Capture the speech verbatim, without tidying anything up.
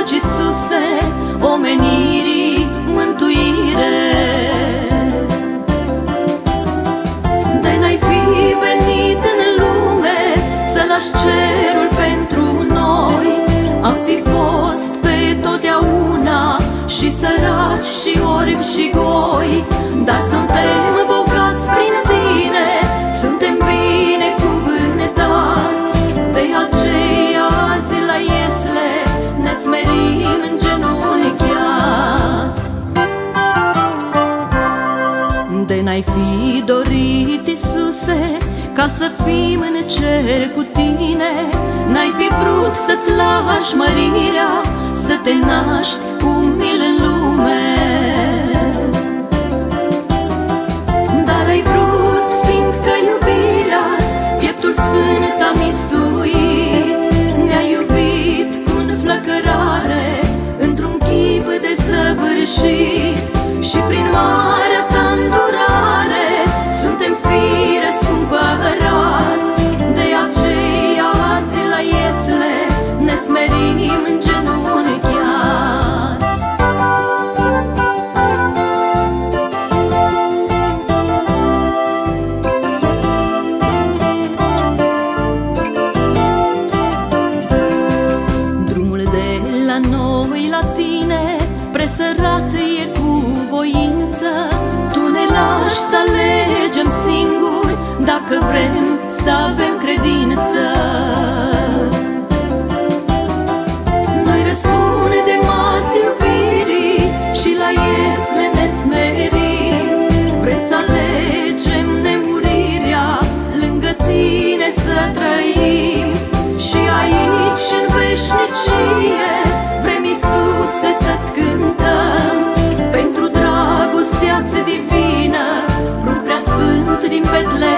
aduci, Iisuse, omenirii mântuire. De n-ai fi venit în lume să lași cerul pentru noi, am fi fost pe totdeauna și săraci și orbi și goi. Dar suntem bogați prin Tine, suntem binecuvântați, de aceea azi la Iesle ne smerim îngenunchiați. De n-ai fi dorit, Iisuse, ca să fim în cer cu Tine, n-ai fi vrut să-ți lași mărirea, să te naști umil în lume. Dar ai vrut, fiindcă iubirea-ți pieptul sfânt a mistuit, ne-ai iubit cu înflăcărare, într-un chip desăvârșit. Și prin marea ta îndurare suntem fii răscumpărați, de aceea azi la Iesle ne smerim îngenunchiați. Drumul de la noi la Tine presărat e cu voință, Tu ne lași să alegem singuri, dacă vrem să avem credință. Noi răspundem azi iubirii și la Iesle ne smerim. Vrem să alegem nemurirea, lângă Tine să trăim, și aici în veșnicie vrem, Iisuse, să-ți cântăm. Pentru dragostea-ți divină, prunc prea sfânt din Betlehem,